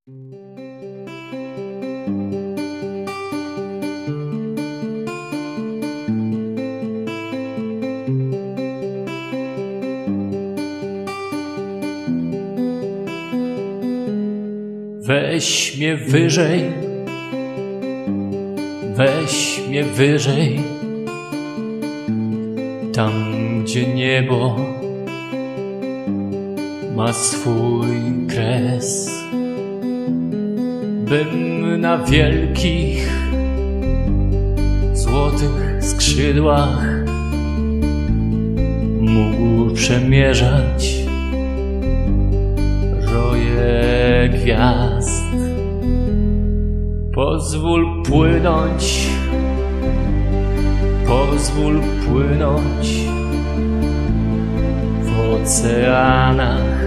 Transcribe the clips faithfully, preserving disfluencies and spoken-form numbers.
Weź mnie wyżej, weź mnie wyżej, tam gdzie niebo ma swój kres, bym na wielkich, złotych skrzydłach mógł przemierzać roje gwiazd. Pozwól płynąć, pozwól płynąć w oceanach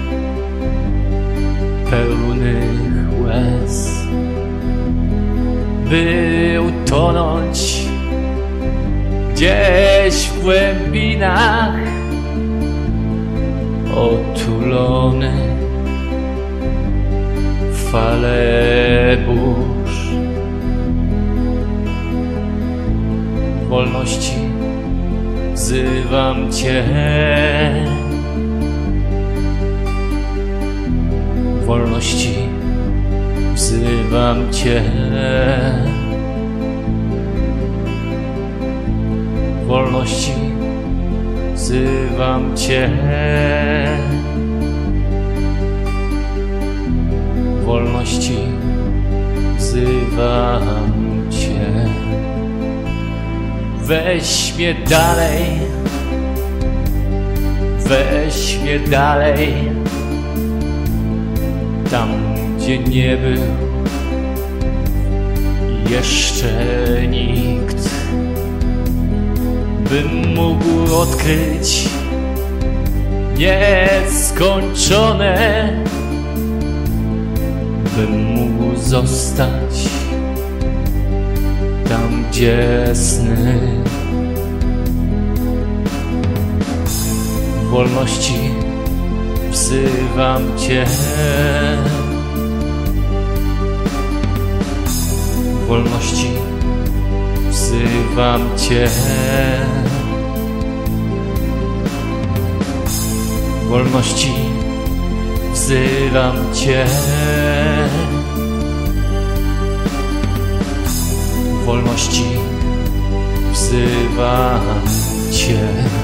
pełnych łez, by utonąć gdzieś w głębinach, otulony w fale burz. Wolności wzywam Cię, wolności wzywam Cię, wolności wzywam Cię, wolności wzywam Cię. Weź mnie dalej, weź mnie dalej, tam gdzie nie był jeszcze nikt, bym mógł odkryć nieskończone, bym mógł zostać tam, gdzie sny. Wolności wzywam Cię, wolności wzywam Cię, wolności wzywam Cię, wolności wzywam Cię.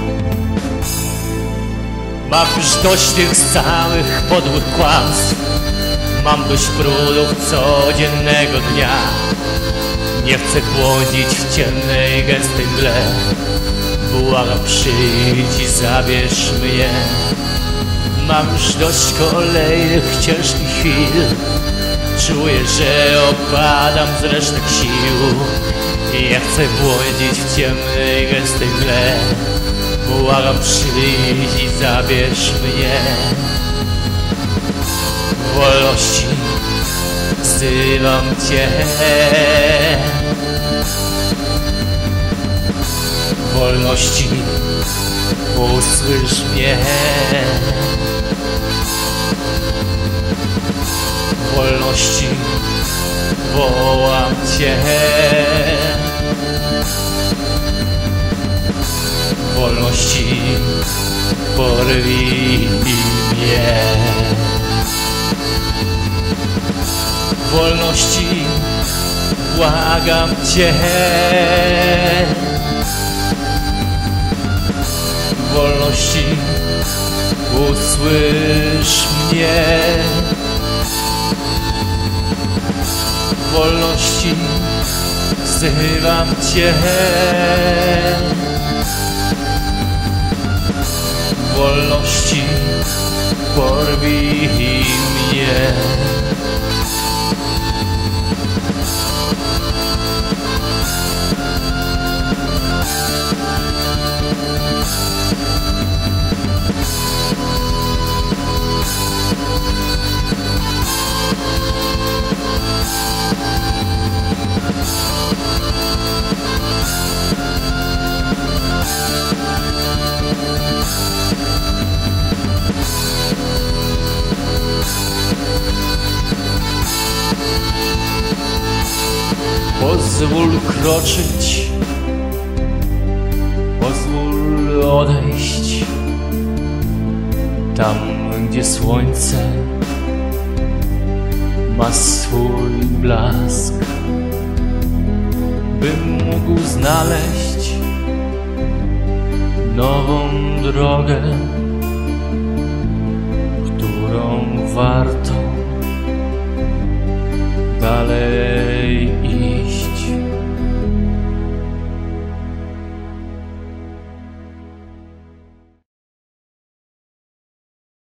Mam już dość tych samych podłych kłamstw, mam dość brudów codziennego dnia. Nie chcę błądzić w ciemnej, gęstej mgle, błagam, przyjdź i zabierz mnie. Mam już dość kolejnych ciężkich chwil, czuję, że opadam z resztek sił. Nie chcę błądzić w ciemnej, gęstej mgle, błagam, przyjdź i zabierz mnie. Wolności wzywam Cię, wolności usłysz mnie, wolności wołam Cię, wolności porwij mnie, wolności błagam Cię, wolności usłysz mnie, wolności wzywam Cię, wolności porwij mnie. Pozwól kroczyć, pozwól odejść tam, gdzie słońce ma swój blask, bym mógł znaleźć nową drogę, którą warto dalej